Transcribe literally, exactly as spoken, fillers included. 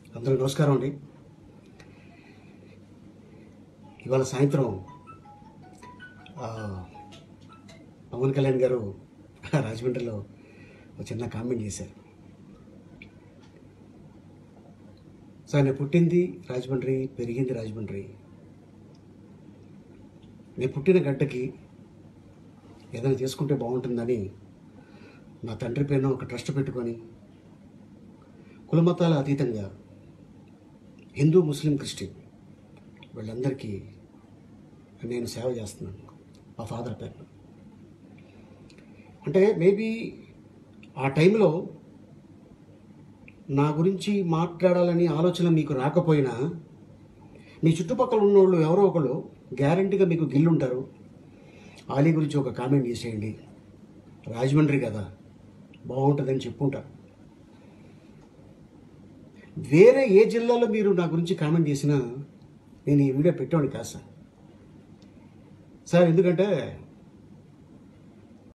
అందరికీ నమస్కారం అండి. ఇవాళ సాయంత్రం పవన్ కళ్యాణ్ గారు రాజమండ్రిలో ఒక చిన్న కామెంట్ చేశారు. సో ఆయన పుట్టింది రాజమండ్రి, పెరిగింది రాజమండ్రి. నేను పుట్టిన గడ్డకి ఏదైనా చేసుకుంటే బాగుంటుందని నా తండ్రి పేరున ఒక ట్రస్ట్ పెట్టుకొని కులమతాల అతీతంగా హిందూ, ముస్లిం, క్రిస్టియన్ వీళ్ళందరికీ నేను సేవ చేస్తున్నాను మా ఫాదర్ పేరున. అంటే మేబీ ఆ టైంలో నా గురించి మాట్లాడాలని ఆలోచన మీకు రాకపోయినా మీ చుట్టుపక్కల ఉన్నోళ్ళు ఎవరో ఒకళ్ళు గ్యారంటీగా మీకు గిల్లుంటారు. ఆలీ గురించి ఒక కామెంట్ చేసేయండి, రాజమండ్రి కదా బాగుంటుందని చెప్పుంటారు. వేరే ఏ జిల్లాలో మీరు నా గురించి కామెంట్ చేసినా నేను ఈ వీడియో పెట్టేవాడిని కాదు సార్. సార్ ఎందుకంటే